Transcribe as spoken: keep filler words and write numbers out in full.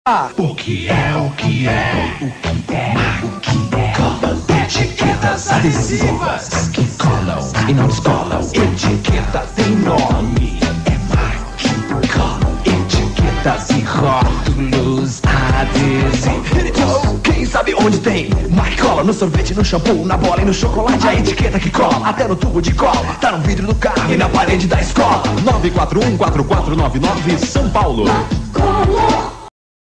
O que é, o que é, o que é, o que é? Colam etiquetas adesivas que colam e não descolam. Etiqueta tem nome, é Mike. Colam etiquetas e rótulos adesivos. Quem sabe onde tem? Mike cola no sorvete, no shampoo, na bola e no chocolate. A etiqueta que cola até no tubo de cola. Tá no vidro do carro e na parede da escola. nove quatro um, quatro quatro nove nove, São Paulo. Cola.